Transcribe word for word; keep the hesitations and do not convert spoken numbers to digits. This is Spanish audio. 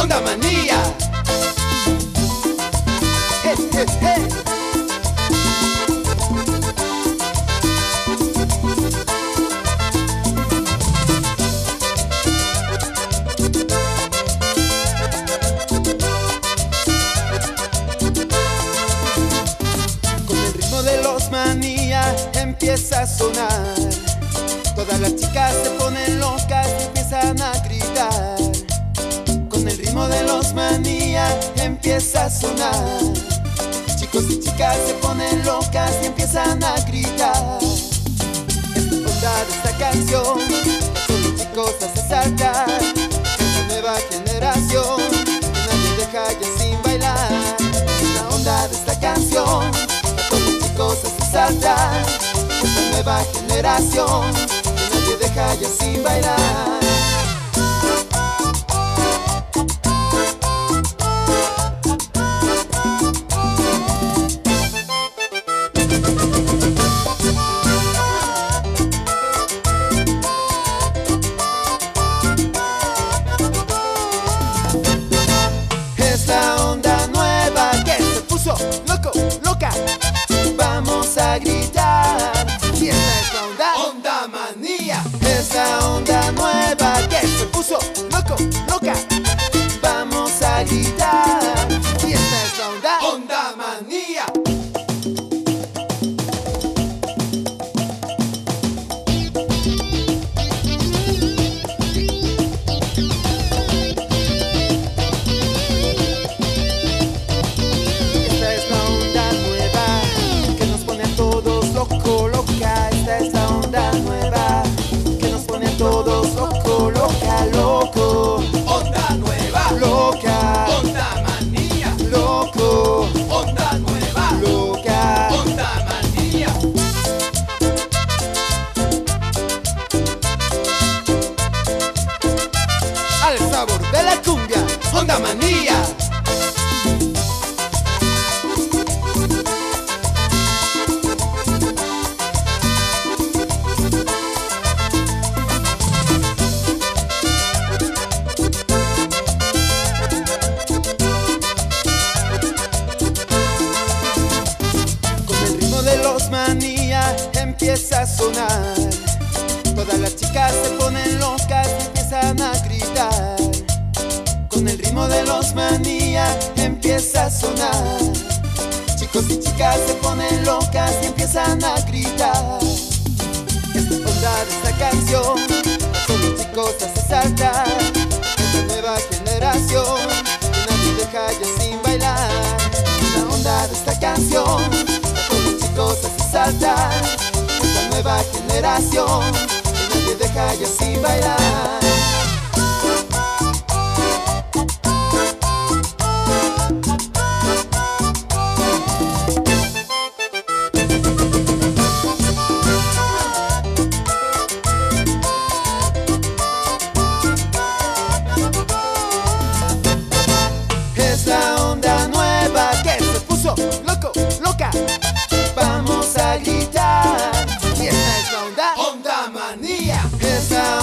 Onda Manía. Hey, hey, hey. Con el ritmo de los Manía empieza a sonar. Todas las chicas se ponen locas y empiezan a gritar. Con el ritmo de los Manía empieza a sonar. Chicos y chicas se ponen locas y empiezan a gritar. Es la onda de esta canción, con los chicos hace saltar. Es la nueva generación, que nadie deja ya sin bailar. Es la onda de esta canción, con los chicos hace saltar. Es la nueva generación, que nadie deja ya sin bailar. Es la onda nueva que se puso loco, loca. Vamos a gritar. Y esta es la onda, Onda Manía. Es la onda nueva que se puso loco, loca. Vamos a gritar. Y esta es la onda, Onda Manía. Esta es la onda nueva que nos pone a todos loco, loca. Esta es la onda nueva que nos pone a todos loco, loca, loco. Onda nueva, Loca, Onda Manía, loco, Onda nueva, loca. Onda Manía. Al sabor de la cumbia, Onda Manía. Con el ritmo de los Manía empieza a sonar. Todas las chicas se ponen locas y empiezan a gritar. Con el ritmo de los Manía empieza a sonar. Chicos y chicas se ponen locas y empiezan a gritar. Es la onda de esta canción, con los chicos hace saltar. Es la nueva generación, que nadie deja ya sin bailar. Es la onda de esta canción, con los chicos hace saltar. Es la nueva generación, que nadie deja ya sin bailar. Es la onda nueva que se puso loco, loca. Vamos a gritar. Y esta es la onda, Onda Manía. es la